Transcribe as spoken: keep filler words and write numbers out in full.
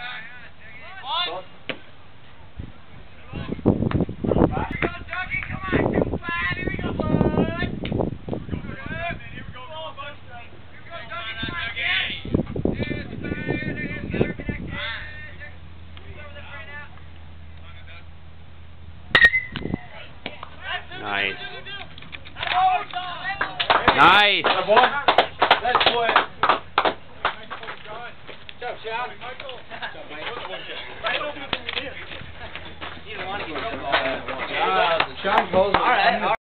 Nice. Nice. That's boy. Good job, Sean. You don't want to get the ball. Sean goes. All right.